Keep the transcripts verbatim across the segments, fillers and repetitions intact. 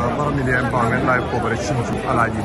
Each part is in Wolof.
Barrow Media Empowerment live coverage Sinthiou Alhaji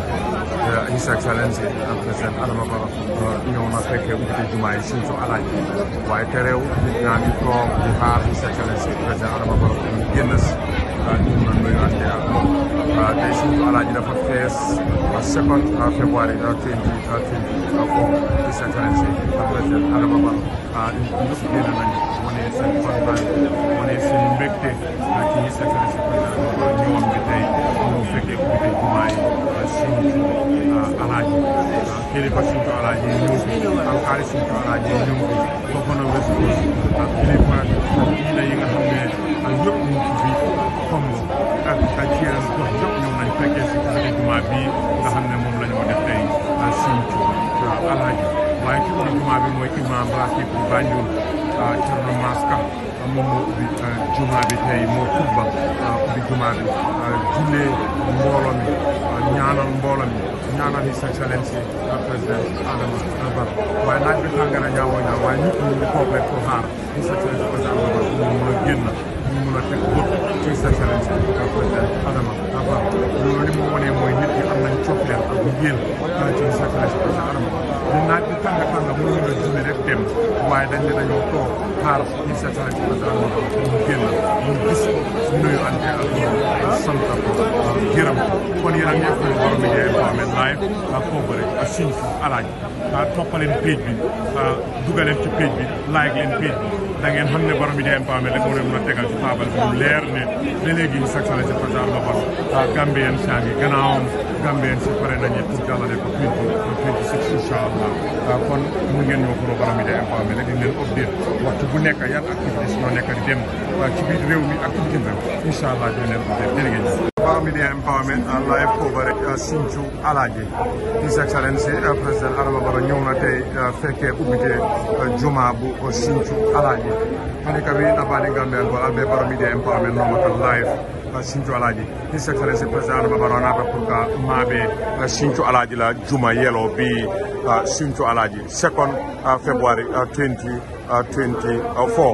His Excellency President Adama Barrow ñëw na fekkee ubbite jumaa yi Sinthiou Alhaji waaye terew nit ñaa ngi toog di xaar His Excellency President Adama Barrow ñu génn si ñu mën a nuyuwante ak moom tey Sinthiou Alhaji dafa fees second February twenty twenty-four His Excellency President Adama Barrow ñëpp génn nañu wane seen kontaan wane seen mbégte ci His Excellency President Adama Barrow ñëwam bi tey ñu fekkee ubbite jumaa yi Sinthiou Alhaji kilifa Sinthiou Alhaji ñëw bi alkaali Sinthiou Alhaji ñëw bi Fofana West Coast ak kilifa diine yi nga xam ne ñëpp ñu ci biir Kombo ak ak yeneen gox yëpp ñëw nañ fekkee si ubbite jumaa bi nga xam ne moom la ñu def tey Sinthiou Alhaji waaye ci ubbite jumaa bi mooy imam ratib bu Banjul Thierno Maska moom moo ubbi jumaa bi tey moo xutba ubbi jumaa bi jullee mbooloo mi ñaanal mbooloo mi ñaanal His Excellency président Adama Barrow waaye naaj bi tàng na ñaawoo ñaaw waaye ñëpp ñu ngi toog rek pour xaar His Excellency président Adama Barrow ñu mun a génn ñu mun a teg bët ci His Excellency président Adama Barrow loolu li mu wonee mooy nit ñi am nañ coppeel ak yéen ci His Excellency président Adama Barrow naaj bi tàng tàng mënuñu la julli rek dem waaye dañ ne dañoo toog xaar His Excellency président Adama Barrow mu génn ñu gis nuyu ante ak moom sant ko gërëm kon yéen a ngi def Barrow Media Empowerment live coverage ak Sinthiou Alhaji toppaleen page bi dugaleen ci page bi like leen page bi da ngeen xam ne Barrow Media Empowerment rek moo leen mën a tegal ci taabal bi mu leer ne ba léegi His Excellency président Adama Barrow Gambien saa ngi gannaawam Gambien si pare nañu pour jàllale ko twenty-six incha allah kon mu ngeen ñëw pour Barrow Media Empowerment rek di leen update waxtu bu nekk yan activités ñoo nekk di dem ci biir réew mi ak ci bitim réew incha allah di leen update jërë ngeen jëf. Barrow Media Empowerment live coverage Sinthiou Alhaji His Excellency président Adama Barrow ñëw na tey fekkee ubbite juma bu Sinthiou Alhaji hanika wi nabaɗe Gambien ko alɓe Barrow Media Empowerment nomatan live Sinthiou Alhaji His Excellency président Adama Barrow nata pour ka maaɓe Sinthiou Alhaji la juma yelo bi Sinthiou Alhaji second February twenty twenty-four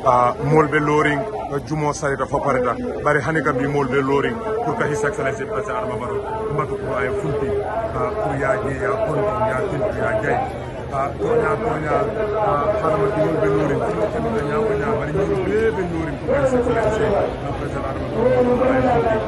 molɓe loring jumo sarita foparita bari hani kam bi molɓe loring pour que His Excellency président Adama Barrow mbatu ko ay funti pour ya jeeya konti ya tinti ya jay toña toña hadama bi molɓe loring pour tamit ñawo ñaa bari ñu bebe loring pour His Excellency président Adama Barrow ay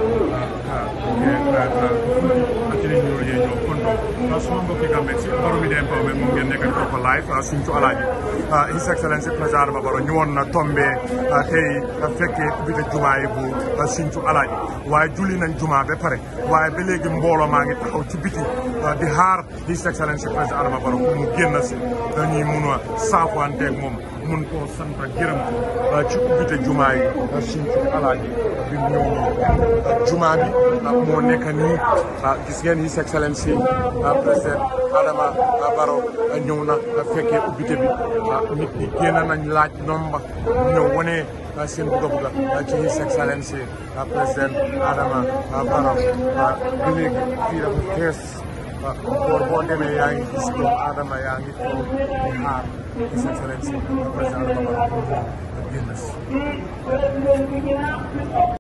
funti atini ñoro je ñoo kondo suma mbokki Gambie si Barrow Media Empowerment moom ngeen nekk ko live Sinthiou Alhaji His Excellency président Adama Barrow ñu woon na tombé tey fekkee ubbite jumaa yi bu Sinthiou Alhaji waaye julli nañ jumaa ba pare waaye ba léegi mbooloo maa ngi taxaw ci biti di xaar His Excellency président Adama Barrow pour mu génn si dañuy mun a saafanteeg moom mun koo sant gërëm ko ci ubbite jumaa yi Sinthiou Alhaji bi mu ñëw nii jumaa bi moo nekk nii gis ngeen His Excellency président Adama Barrow ñëw na fekkee ubbite bi nit ñi génn nañ laaj nomba ñëw wane seen bugga bugga ci His Excellency président Adama Barrow ba léegi fii dafa fees boor boo demee yaa ngi gis doomu Adama yaa ngi toog di xaar His Excellency président Adama Barrow génn si